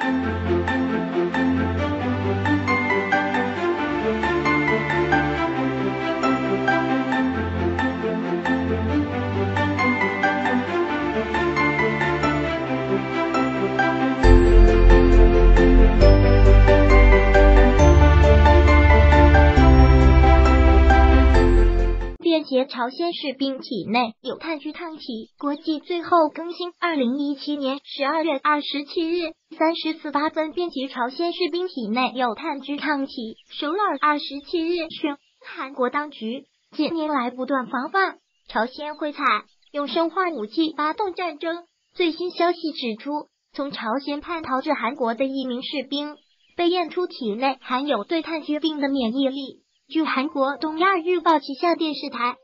便携朝鲜士兵体内有炭疽抗体。国际最后更新2017年12月27日3:48分，便携朝鲜士兵体内有炭疽抗体。首尔27日讯，韩国当局近年来不断防范朝鲜会采用生化武器发动战争。最新消息指出，从朝鲜叛逃至韩国的一名士兵被验出体内含有对炭疽病的免疫力。据韩国东亚日报旗下电视台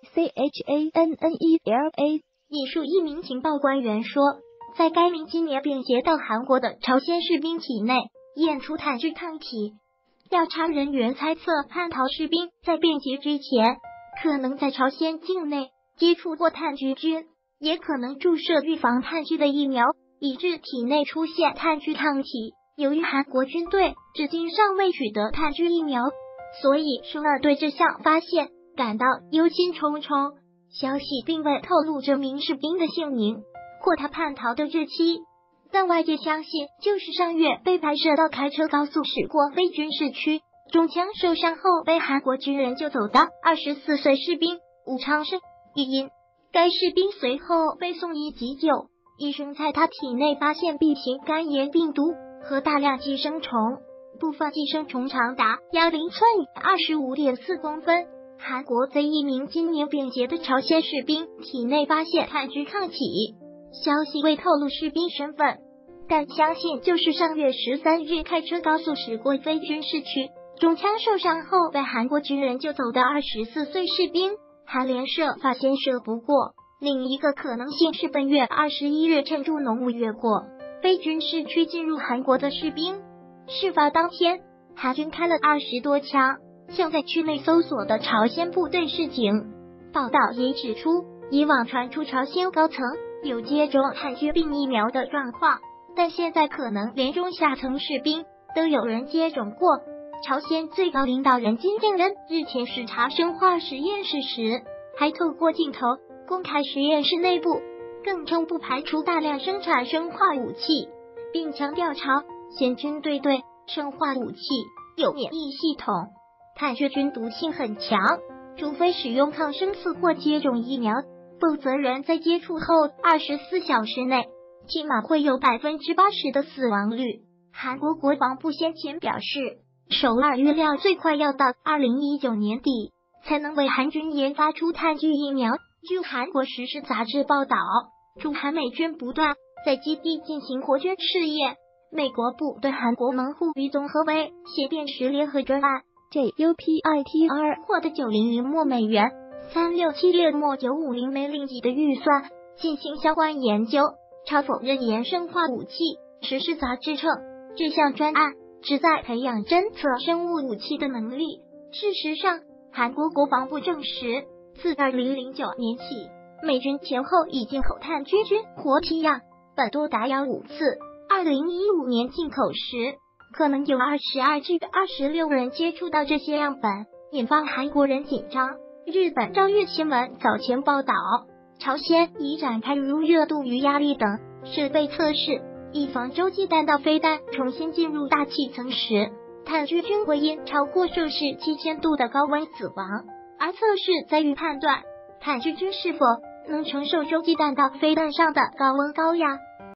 CHANNELA 引述一名情报官员说，在该名今年便携到韩国的朝鲜士兵体内验出炭疽抗体。调查人员猜测，叛逃士兵在便携之前可能在朝鲜境内接触过炭疽菌，也可能注射预防炭疽的疫苗，以致体内出现炭疽抗体。由于韩国军队至今尚未取得炭疽疫苗，所以首尔对这项发现感到忧心忡忡。消息并未透露这名士兵的姓名或他叛逃的日期，但外界相信就是上月被拍摄到开车高速驶过非军事区，中枪受伤后被韩国军人救走的24岁士兵吴昌胜。因该士兵随后被送医急救，医生在他体内发现 B 型肝炎病毒和大量寄生虫，部分寄生虫长达10寸25.4公分。韩国在一名今年便携的朝鲜士兵体内发现炭疽抗体，消息未透露士兵身份，但相信就是上月13日开车高速驶过非军事区，中枪受伤后被韩国军人救走的24岁士兵。韩联社发现社不过，另一个可能性是本月21日趁助浓雾越过非军事区进入韩国的士兵。事发当天，韩军开了20多枪向在区内搜索的朝鲜部队示警。报道也指出，以往传出朝鲜高层有接种炭疽病疫苗的状况，但现在可能连中下层士兵都有人接种过。朝鲜最高领导人金正恩日前视察生化实验室时，还透过镜头公开实验室内部，更称不排除大量生产生化武器，并强调朝鲜军队对生化武器有免疫系统，炭疽菌毒性很强，除非使用抗生素或接种疫苗，否则人在接触后24小时内起码会有80%的死亡率。韩国国防部先前表示，首尔预料最快要到2019年底才能为韩军研发出炭疽疫苗。据韩国时事杂志报道，驻韩美军不断在基地进行活捐试验。美国部对韩国门户与综合危险辨识联合专案 JUPITR 获得900墨美元3676墨950枚令吉的预算进行相关研究，超否认研生化武器。时事杂志称，这项专案旨在培养侦测生物武器的能力。事实上，韩国国防部证实，自2009年起，美军前后已进口炭疽菌活体样本多达5次。2015年进口时，可能有22至26人接触到这些样本，引发韩国人紧张。日本朝日新闻早前报道，朝鲜已展开如热度与压力等设备测试，以防洲际弹道飞弹重新进入大气层时，炭疽菌会因超过摄氏7000度的高温死亡。而测试在于判断炭疽菌是否能承受洲际弹道飞弹上的高温高压。